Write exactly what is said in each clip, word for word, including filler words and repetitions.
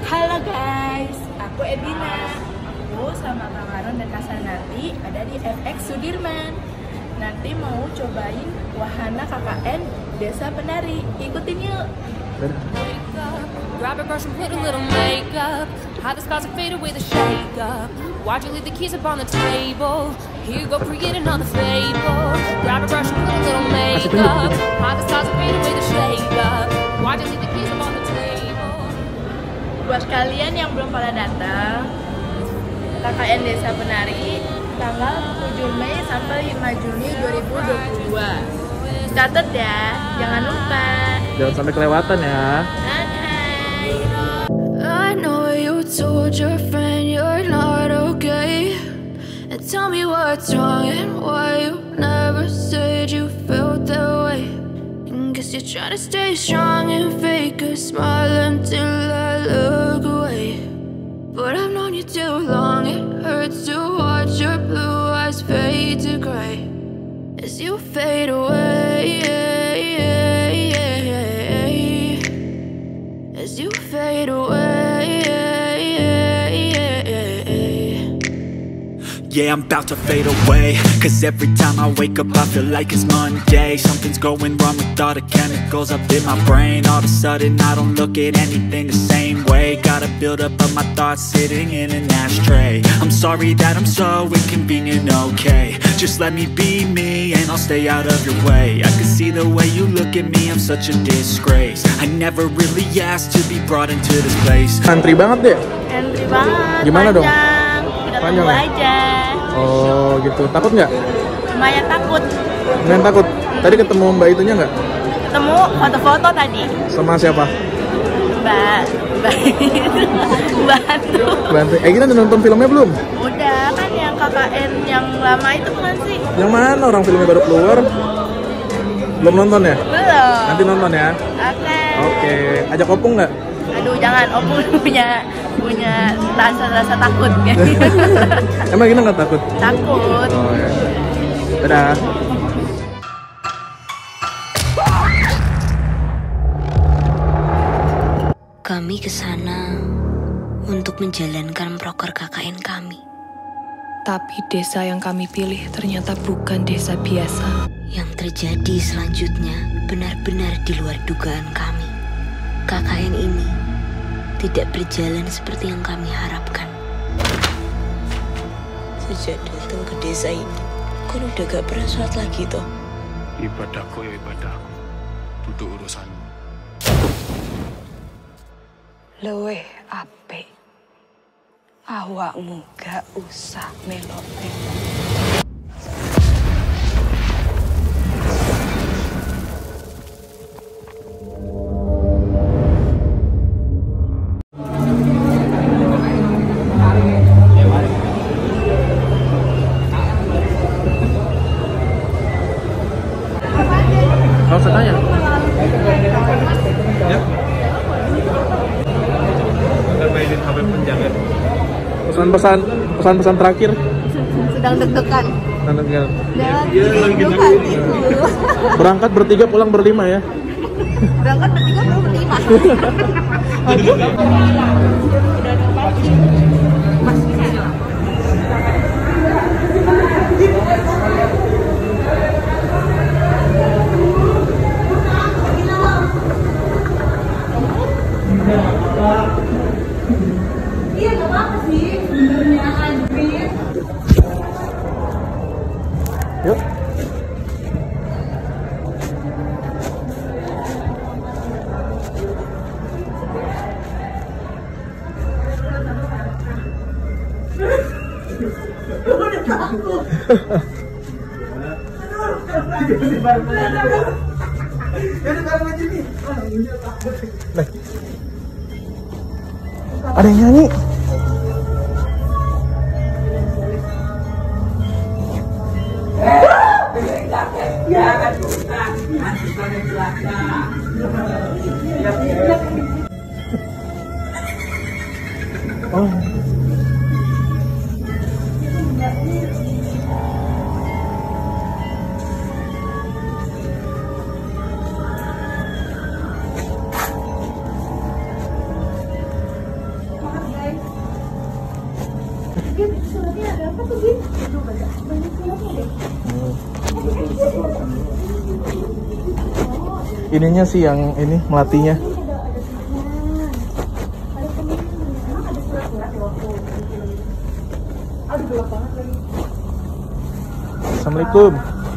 Halo guys, aku Ebina. Aku sama Kang Aron dan Kak Sanati ada di F X Sudirman. Nanti mau cobain wahana K K N Desa Penari. Ikutin yuk. Grab a brush and put a little makeup. Hide the scars and fade away the shake up. Watch you leave the keys up on the table. Here you go, create another fable. Grab a brush and put a little makeup. Hide the scars and fade away the shake up. Watch you leave the keys up on the table. Buat kalian yang belum pada datang, K K N Desa Penari tanggal tujuh Mei sampai lima Juni dua ribu dua puluh dua. Catat ya, jangan lupa. Jangan sampai kelewatan ya. I know you told your friend you're not okay, and tell me what's wrong and why you never said you felt that way. And guess you're trying to stay strong and fake a smile until I look away. But I've known you too long, it hurts to watch your blue eyes fade to gray as you fade away, as you fade away. Yeah, I'm about to fade away, cause every time I wake up I feel like it's Monday. Something's going wrong with all the chemicals up in my brain. All of a sudden I don't look at anything the same way. Gotta build up of my thoughts sitting in an ashtray. I'm sorry that I'm so inconvenient, okay. Just let me be me and I'll stay out of your way. I can see the way you look at me, I'm such a disgrace. I never really asked to be brought into this place. Antri banget deh. Antri banget. Gimana panjang. dong? Udah Panjang tunggu ya? aja. Oh gitu, takut nggak? Lumayan takut. Lumayan takut. Tadi ketemu mbak itunya nggak? Ketemu foto-foto tadi. Sama siapa? Mbak, mbak bantu. Bantu. Eh kita udah nonton filmnya belum? Udah kan yang K K N yang lama itu kan sih? Yang mana orang filmnya baru keluar? Belum nonton ya? Belum. Nanti nonton ya. Oke. Oke. Ajak opung nggak? Aduh jangan, opung punya punya rasa-rasa takut. Emang kita nggak takut? Takut. Oh ya. Dadah. Kami ke sana untuk menjalankan proker K K N kami. Tapi desa yang kami pilih ternyata bukan desa biasa. Yang terjadi selanjutnya benar-benar di luar dugaan kami. K K N ini tidak berjalan seperti yang kami harapkan. Sejak datang ke desa ini, kan udah gak pernah sholat lagi toh. Ibadahku ya ibadahku, duduk urusanmu. Luweh apik. Awakmu gak usah melok-melok. Kau usah tanya. Ya. Kita mainin H P penjaga. Pesan-pesan, pesan-pesan terakhir. Sedang deg-degan. Sedang deg-degan. Iya, lagi deg-degan. Berangkat bertiga, pulang berlima ya. Berangkat bertiga, pulang berlima. Iya, gak apa-apa sih. Sebenarnya Andri. Yuk. Udah takut. Ada yang nyanyi. Oh. Gin, suratnya ada apa tuh, Gin? Aduh, banyak banyak suratnya deh. Ininya sih yang ini melatihnya. Aduh, gelap banget lagi. Assalamualaikum.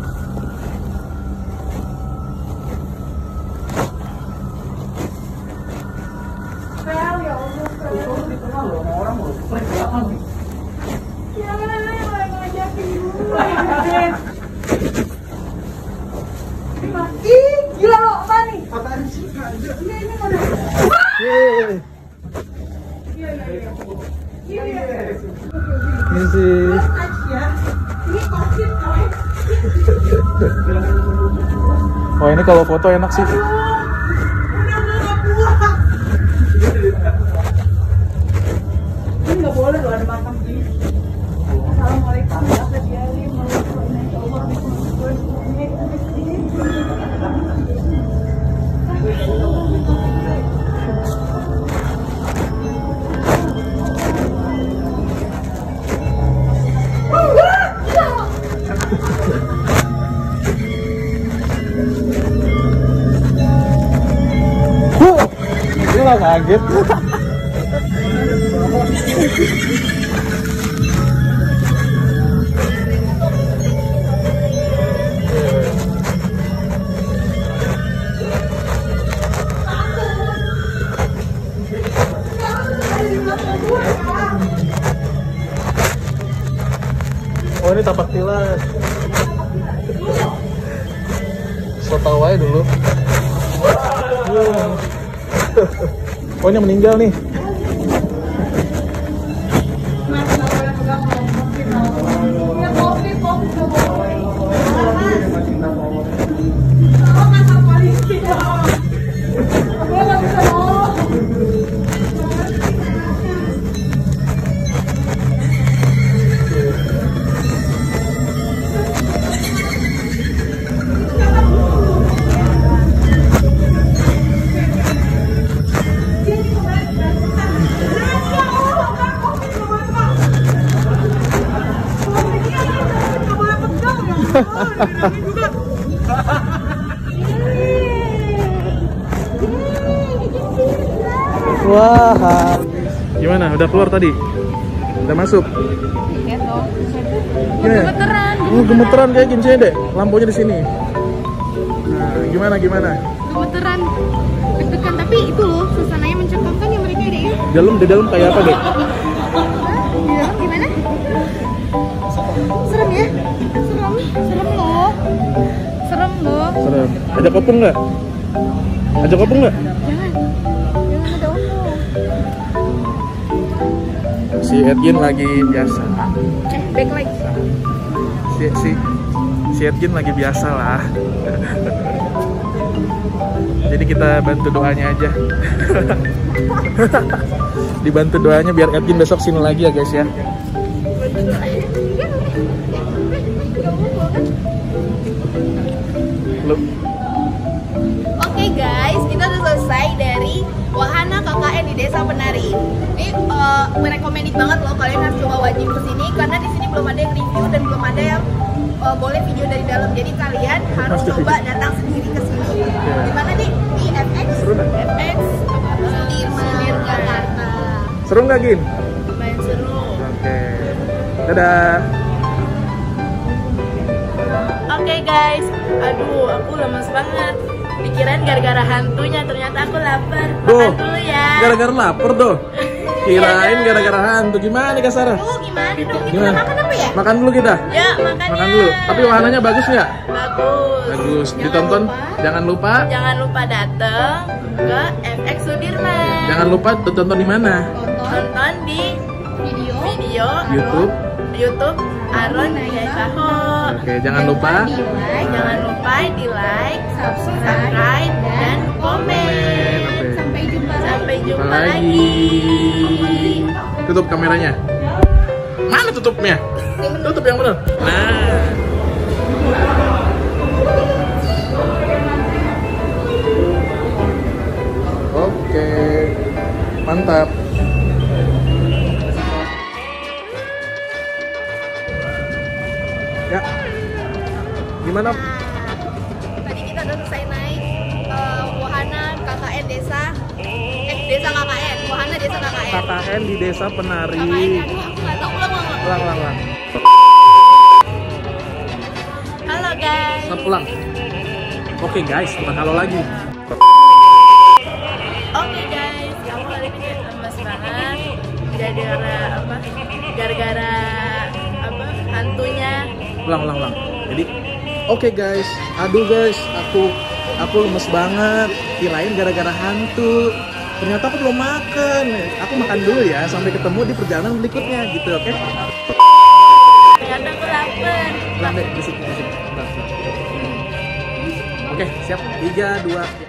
Ih, gila lo, apa nih? Apaan sih? Ini, ini mana? Yeay. Iya, iya, iya. Iya, iya. Ini sih. Ya. Ini COVID, coy. Wah, ini kalau foto enak sih. Udah nggak buah. Ini nggak boleh loh ada makam gini. Assalamualaikum warahmatullahi Gila, kaget. Oh, ini tapak tilas. So tau aja dulu. Oh, ini meninggal nih. Wah, gimana? Udah keluar tadi? Udah masuk? Iya dong. Gimana? Gemeteran. Oh, gemeteran kayak gini sini deh. Lampunya di sini. Nah, gimana gimana? Gemeteran. Deg-degan, tapi itu loh suasananya mencengkamkan ya mereka deh. Dalam di dalam kayak apa deh? Iya. Gimana? Serem ya? Serem. Serem loh. Serem loh. Serem. Ajak opung nggak? Ajak opung nggak? Jangan. Jangan ada opung. Si Edgin lagi biasa. Eh, back lagi. Si si si Edgin lagi biasa lah. Jadi kita bantu doanya aja. Dibantu doanya biar Edgin besok sini lagi ya guys ya. Lu. Oke guys, kita udah selesai dari wahana K K N di Desa Penari. Ini uh, recommended banget loh, kalian harus coba wajib kesini karena di sini belum ada yang review dan belum ada yang uh, boleh video dari dalam. Jadi kalian harus Pasti coba datang sendiri ke sini. Di mana nih? Di F X. F X Sudirman Jakarta. Seru nggak Gin? Main seru. Oke. Dadah. Oke guys, aduh aku lemes banget. Dikirain gara-gara hantunya, ternyata aku lapar. Duh, Makan dulu ya. Gara-gara lapar doh. Kirain gara-gara hantu. Gimana nih Kasara? Tuh gimana dong? Kita Gimana? makan apa ya? Makan dulu kita. Ya, makan Makan dulu. Tapi wahananya bagus nggak? Bagus. Bagus. Jangan Ditonton. lupa- Jangan lupa. Jangan lupa datang ke F X Sudirman. Jangan lupa tonton di mana? Tonton di video video YouTube. YouTube Aron Yasaho. Oke, jangan lupa. Di like, jangan lupa di like, subscribe, dan komen. Oke. Sampai jumpa. Sampai jumpa Jumpa lagi. lagi. Tutup kameranya. Mana tutupnya? Tutup yang benar. Nah. Oke. Mantap. Gimana? Tadi kita udah selesai naik uh, wahana K K N desa, eh desa K K N, wahana desa K K N. K K N di Desa Penari. K K N, aduh aku nggak tahu ulang ulang. Ulang, ulang, ulang. Halo guys. Selamat pulang. Oke guys, bukan halo lagi. Oke guys, aku hari ini kayak lemes banget. Gara-gara apa? Gara-gara apa? Hantunya. Ulang, ulang, ulang. Jadi, oke guys, aduh guys, aku aku lemes banget. Kirain gara-gara hantu. Ternyata aku belum makan. Aku makan dulu ya, sampai ketemu di perjalanan berikutnya gitu, oke? Ternyata aku lapar. Ulang deh, di sini, di sini. Oke, siap. Tiga, dua.